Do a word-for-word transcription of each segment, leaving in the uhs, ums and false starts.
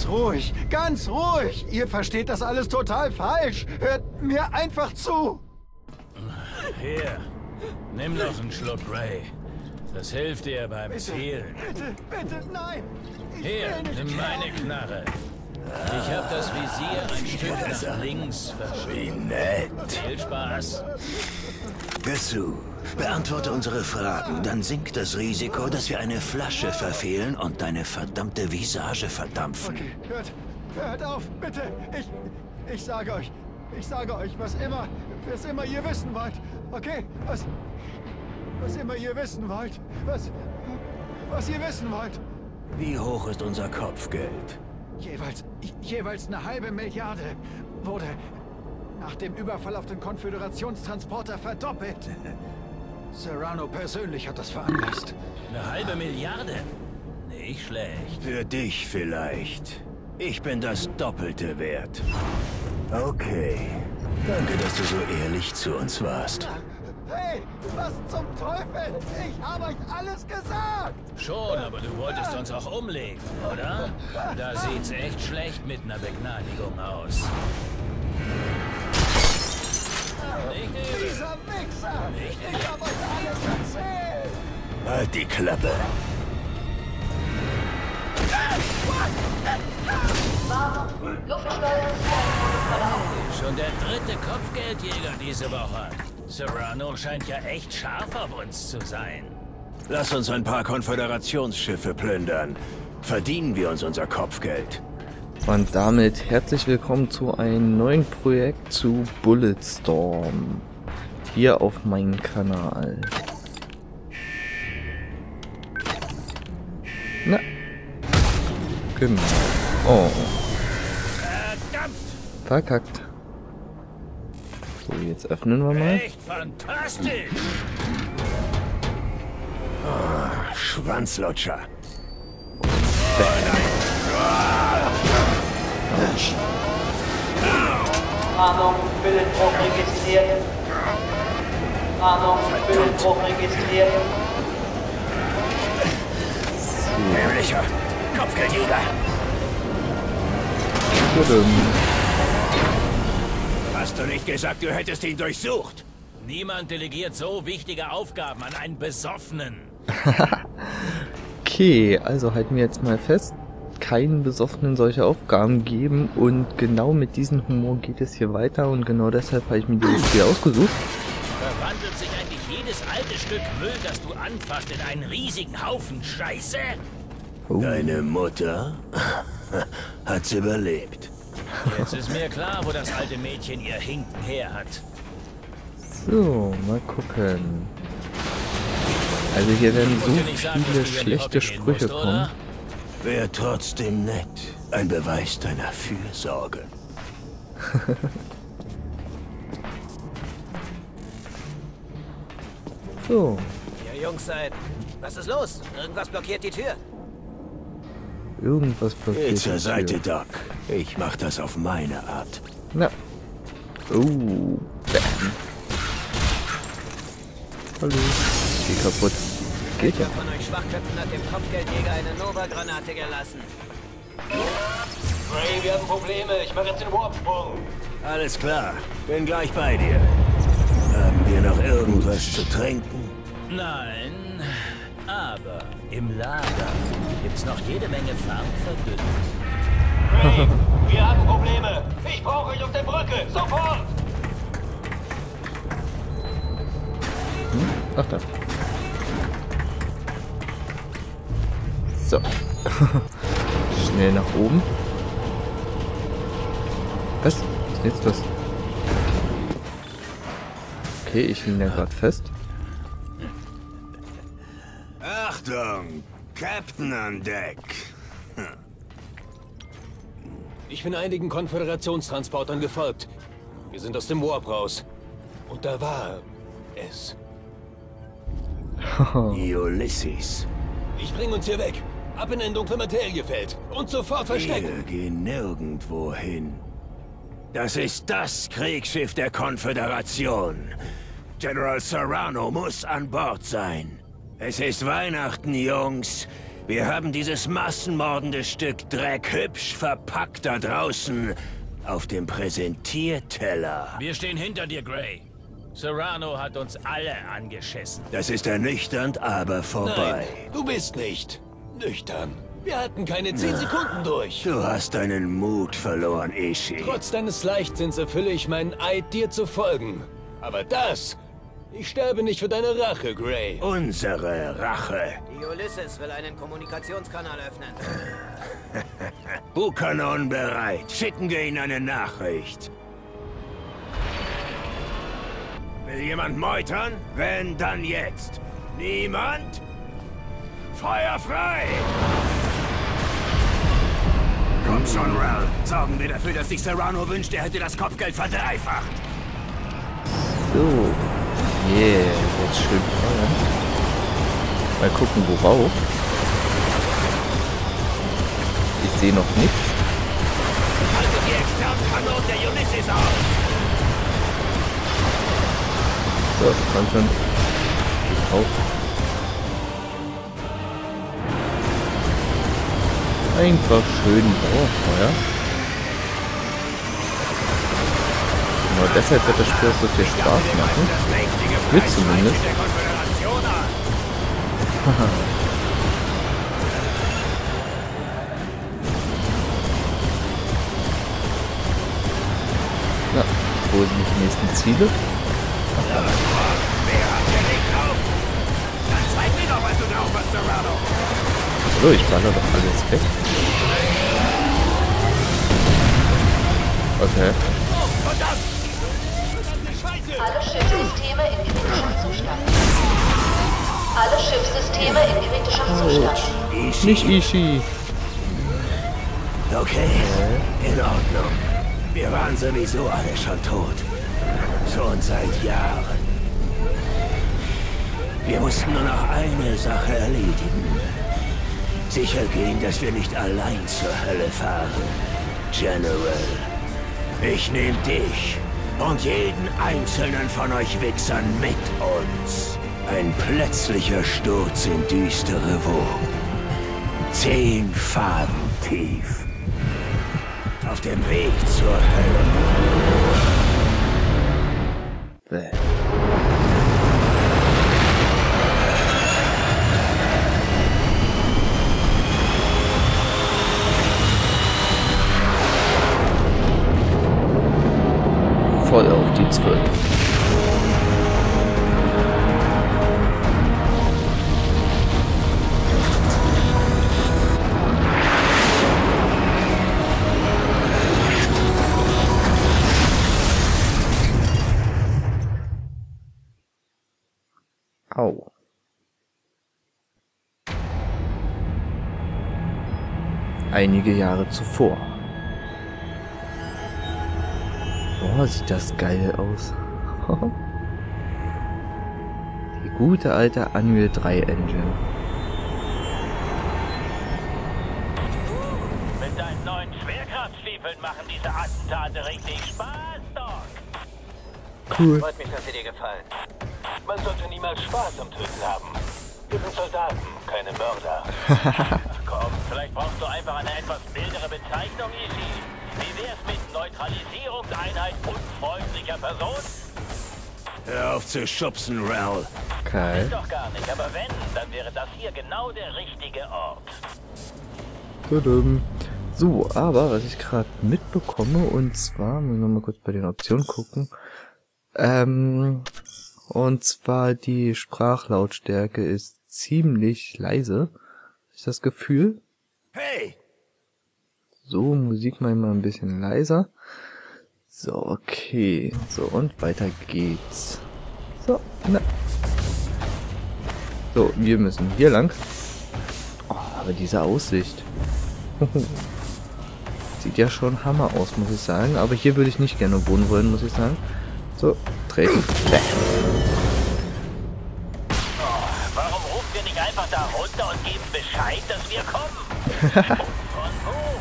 ruhig, ganz ruhig. Ihr versteht das alles total falsch. Hört mir einfach zu. Hier, nimm noch einen Schluck Ray. Das hilft dir beim Bitte, Zielen. bitte, bitte, nein. Ich Hier, will nicht nimm meine Knarre. Ich habe das Visier ein Stück nach links Wie verschoben. nett. Viel Spaß. Hör zu. Beantworte unsere Fragen, dann sinkt das Risiko, dass wir eine Flasche verfehlen und deine verdammte Visage verdampfen. Okay, hört, hört auf, bitte. Ich, ich sage euch, ich sage euch, was immer, was immer ihr wissen wollt. Okay, was, was immer ihr wissen wollt. Was, was ihr wissen wollt. Wie hoch ist unser Kopfgeld? Jeweils, jeweils eine halbe Milliarde wurde nach dem Überfall auf den Konföderationstransporter verdoppelt. Serrano persönlich hat das veranlasst. Eine halbe Milliarde? Nicht schlecht. Für dich vielleicht. Ich bin das Doppelte wert. Okay. Danke, dass du so ehrlich zu uns warst. Hey, was zum Teufel? Ich habe euch alles gesagt! Schon, aber du wolltest uns auch umlegen, oder? Da sieht's echt schlecht mit einer Begnadigung aus. Nicht übel. Dieser Wichser! Nicht Ich habe euch alles erzählt! Halt die Klappe. Schon der dritte Kopfgeldjäger diese Woche. Serrano scheint ja echt scharf auf uns zu sein. Lass uns ein paar Konföderationsschiffe plündern. Verdienen wir uns unser Kopfgeld. Und damit herzlich willkommen zu einem neuen Projekt zu Bulletstorm. Hier auf meinem Kanal. Na. Genau. Oh. Verdammt! Verkackt. So, jetzt öffnen wir mal. Echt fantastisch! Ah, Schwanzlutscher. Autsch. Ahnung, Willenbruch registriert. Ahnung, Willenbruch registriert. Nämlicher Kopfgeldjäger. Tudum. Hast du nicht gesagt, du hättest ihn durchsucht? Niemand delegiert so wichtige Aufgaben an einen Besoffenen. Okay, also halten wir jetzt mal fest. Keinen Besoffenen solche Aufgaben geben und genau mit diesem Humor geht es hier weiter und genau deshalb habe ich mir dieses Spiel ausgesucht. Verwandelt sich eigentlich jedes alte Stück Müll, das du anfasst, in einen riesigen Haufen Scheiße? Oh. Deine Mutter hat's überlebt. Jetzt ist mir klar, wo das alte Mädchen ihr Hinken her hat. So, mal gucken. Also hier werden so Musst dir nicht sagen, viele dass du in die schlechte Hobby gehen Sprüche musst, kommen. oder? Wäre trotzdem nett. Ein Beweis deiner Fürsorge. So, Ihr Jungs seid... Was ist los? Irgendwas blockiert die Tür. irgendwas passiert. Geh zur hier. Seite, Doc. Ich mach das auf meine Art. Na. Oh, bam. Hallo. Geh kaputt. Geht ja. Wer von euch Schwachköpfen hat dem Kopfgeldjäger eine Nova-Granate gelassen? Ray, wir haben Probleme. Ich mache jetzt den Warpsprung. Alles klar. Bin gleich bei dir. Haben wir noch irgendwas zu trinken? Nein, aber im Lager gibt's noch jede Menge Farbverdünner. Ray, wir haben Probleme. Ich brauche euch auf der Brücke. Sofort! Hm? Ach da. So. Schnell nach oben. Was? Was ist jetzt das? Okay, ich hing da gerade fest. Achtung! Captain an Deck. Ich bin einigen Konföderationstransportern gefolgt. Wir sind aus dem Warp raus. Und da war es. Ulysses. Ich bring uns hier weg. Ab in ein dunkle Materiefeld. Und sofort verstecken. Wir gehen nirgendwo hin. Das ist das Kriegsschiff der Konföderation. General Serrano muss an Bord sein. Es ist Weihnachten, Jungs. Wir haben dieses massenmordende Stück Dreck hübsch verpackt da draußen auf dem Präsentierteller. Wir stehen hinter dir, Gray. Serrano hat uns alle angeschissen. Das ist ernüchternd, aber vorbei. Nein, du bist nicht nüchtern. Wir hatten keine zehn Sekunden durch. Du hast deinen Mut verloren, Ishii. Trotz deines Leichtsinns erfülle ich meinen Eid, dir zu folgen. Aber das... Ich sterbe nicht für deine Rache, Gray. Unsere Rache. Die Ulysses will einen Kommunikationskanal öffnen. Buchanan bereit. Schicken wir ihm eine Nachricht. Will jemand meutern? Wenn, dann jetzt. Niemand? Feuer frei! Komm schon, Ralph. Sorgen wir dafür, dass sich Serrano wünscht, er hätte das Kopfgeld verdreifacht. So. Yeah, jetzt schön feuern. Mal gucken, worauf. Ich sehe noch nichts. Haltet die externen Kanonen der Ulysses auf! So, komm schon. Geht auf. Einfach schön Dauerfeuer. Genau deshalb wird das Spiel so viel Spaß machen. Wird zumindest. Na, wo sind die nächsten Ziele? So, ich baller doch alles weg. Okay. Alle Schiffssysteme in kritischem Zustand. Alle Schiffssysteme in kritischem Zustand. Nicht Ishii. Okay, in Ordnung. Wir waren sowieso alle schon tot. Schon seit Jahren. Wir mussten nur noch eine Sache erledigen. Sicher gehen, dass wir nicht allein zur Hölle fahren. General, ich nehme dich und jeden einzelnen von euch Wichsern mit uns. Ein plötzlicher Sturz in düstere Wogen. Zehn Faden tief. Auf dem Weg zur Hölle. Bäh. Voll auf die zwölf. Au. Einige Jahre zuvor. Oh, sieht das geil aus. Die gute alte Unreal drei Engine. Mit deinen neuen Schwerkraftstiefeln machen diese Attentate richtig Spaß, Doc. Cool. Freut mich, dass sie dir gefallen. Man sollte niemals Spaß am Töten haben. Wir sind Soldaten, keine Mörder. Ach komm, vielleicht brauchst du einfach eine etwas mildere Bezeichnung, Ishii. Wie wär's mit Neutralisierungseinheit unfreundlicher Person? Hör auf zu schubsen, Ralph. Okay. Ist doch gar nicht, aber wenn, dann wäre das hier genau der richtige Ort. Tudum. So, aber was ich gerade mitbekomme, und zwar, muss ich noch mal kurz bei den Optionen gucken, ähm, und zwar die Sprachlautstärke ist ziemlich leise, ist das Gefühl. Hey! So, Musik mal ein bisschen leiser. So, okay. So, und weiter geht's. So, na. So, wir müssen hier lang. Oh, aber diese Aussicht. Sieht ja schon Hammer aus, muss ich sagen. Aber hier würde ich nicht gerne wohnen wollen, muss ich sagen. So, treten. Oh, warum rufen wir nicht einfach da runter und geben Bescheid, dass wir kommen? Von wo?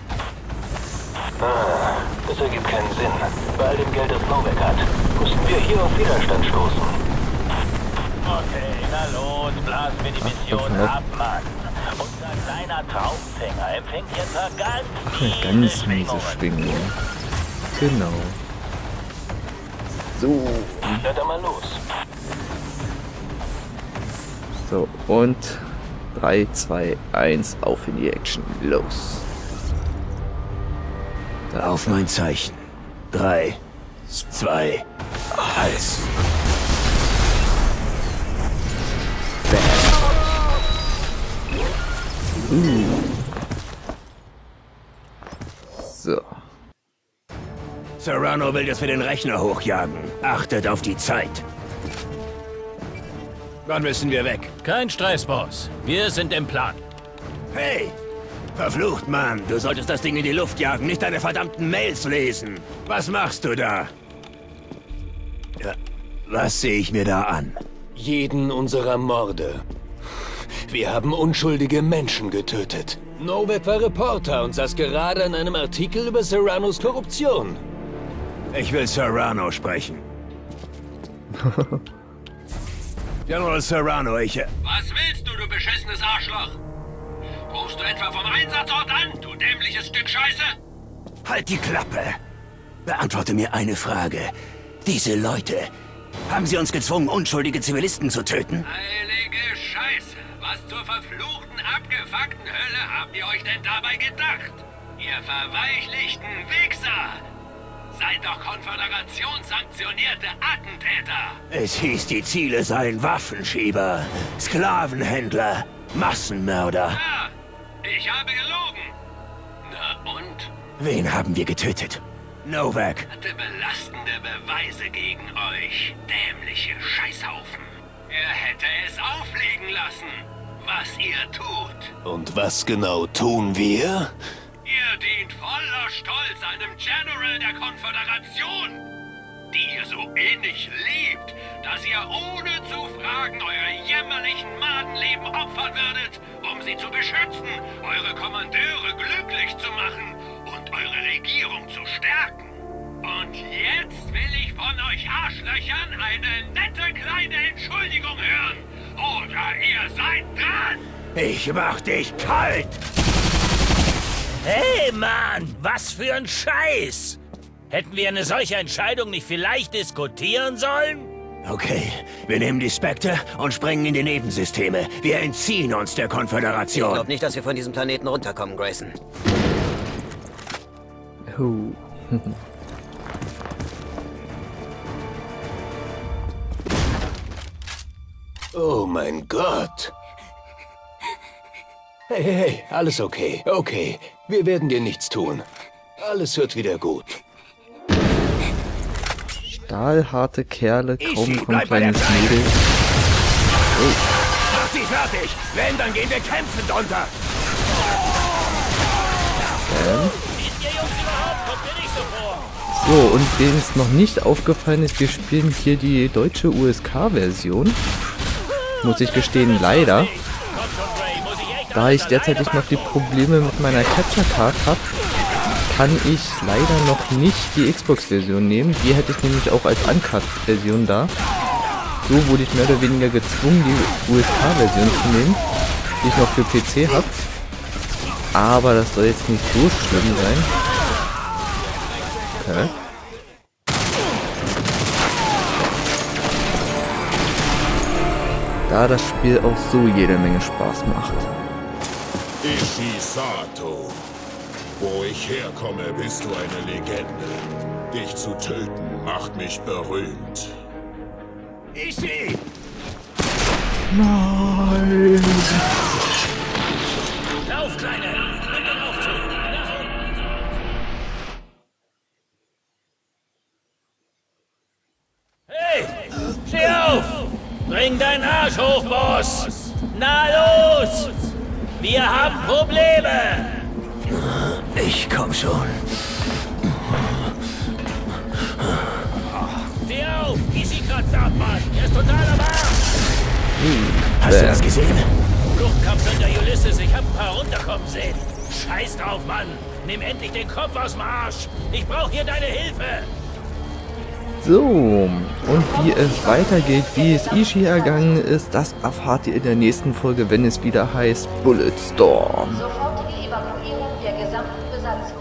Ah, das ergibt keinen Sinn. Bei all dem Geld, das Blaubeck hat, mussten wir hier auf Widerstand stoßen. Okay, na los, blasen wir die Mission ab, Mann. Und kleiner Traumfänger empfängt jetzt eine ganz Eine ganz miese Schwingung. Genau. So. Na dann mal los. So, und drei, zwei, eins, auf in die Action. Los. Da Auf mein Zeichen. Drei, zwei, eins. Uh. So. Serrano will, dass wir den Rechner hochjagen. Achtet auf die Zeit. Wann müssen wir weg? Kein Stress, Boss. Wir sind im Plan. Hey! Verflucht, Mann! Du solltest das Ding in die Luft jagen, nicht deine verdammten Mails lesen. Was machst du da? Ja, was sehe ich mir da an? Jeden unserer Morde. Wir haben unschuldige Menschen getötet. Novak war Reporter und saß gerade an einem Artikel über Serranos Korruption. Ich will Serrano sprechen. General Serrano, ich... Was willst du, du beschissenes Arschloch? Rufst du etwa vom Einsatzort an, du dämliches Stück Scheiße? Halt die Klappe! Beantworte mir eine Frage. Diese Leute, haben sie uns gezwungen, unschuldige Zivilisten zu töten? Heilige Scheiße! Was zur verfluchten, abgefuckten Hölle habt ihr euch denn dabei gedacht? Ihr verweichlichten Wichser! Seid doch konföderationssanktionierte Attentäter! Es hieß, die Ziele seien Waffenschieber, Sklavenhändler, Massenmörder. Ja, ich habe gelogen. Na und? Wen haben wir getötet? Novak. Hatte belastende Beweise gegen euch, dämliche Scheißhaufen. Er hätte es auflegen lassen, was ihr tut. Und was genau tun wir? Ihr dient voller Stolz einem General der Konföderation, die ihr so innig liebt, dass ihr ohne zu fragen eure jämmerlichen Madenleben opfern würdet, um sie zu beschützen, eure Kommandeure glücklich zu machen und eure Regierung zu stärken. Und jetzt will ich von euch Arschlöchern eine nette kleine Entschuldigung hören. Oder ihr seid dran! Ich mach dich kalt! Hey, Mann! Was für ein Scheiß! Hätten wir eine solche Entscheidung nicht vielleicht diskutieren sollen? Okay, wir nehmen die Spectre und sprengen in die Nebensysteme. Wir entziehen uns der Konföderation. Ich glaube nicht, dass wir von diesem Planeten runterkommen, Grayson. Oh. Oh mein Gott. Hey, hey, hey, alles okay, okay. Wir werden dir nichts tun. Alles wird wieder gut. Stahlharte Kerle, kaum Ishi, kommt bleib bei der kleines Seite. Mädel. Mach die fertig! Wenn, dann gehen wir kämpfend unter! Ähm. Wisst ihr Jungs überhaupt? Kommt mir nicht so vor. So, und wem es noch nicht aufgefallen ist, wir spielen hier die deutsche U S K-Version. Muss ich gestehen, leider. Da ich derzeitig noch die Probleme mit meiner Capture Card habe, kann ich leider noch nicht die Xbox-Version nehmen. Die hätte ich nämlich auch als Uncut-Version da. So wurde ich mehr oder weniger gezwungen, die U S K-Version zu nehmen, die ich noch für P C habe. Aber das soll jetzt nicht so schlimm sein. Okay. Da das Spiel auch so jede Menge Spaß macht. Ishi Sato. Wo ich herkomme, bist du eine Legende. Dich zu töten macht mich berühmt. Ishi! Nein! Lauf, Kleine! Nimm den Aufzug! Nach unten! Hey! Steh auf! Bring deinen Arsch hoch, Boss! Na los! Wir haben Probleme! Ich komm schon. Steh auf! Easy kratzt ab, Mann! Er ist total am Arsch! Hast du das gesehen? Fluchtkapseln der Ulysses, ich hab ein paar runterkommen sehen. Scheiß drauf, Mann! Nimm endlich den Kopf aus dem Arsch! Ich brauch hier deine Hilfe! So, Und wie es weitergeht, wie es Ishii ergangen ist, das erfahrt ihr in der nächsten Folge, wenn es wieder heißt Bulletstorm. Sofortige Evakuierung der gesamten Besatzung.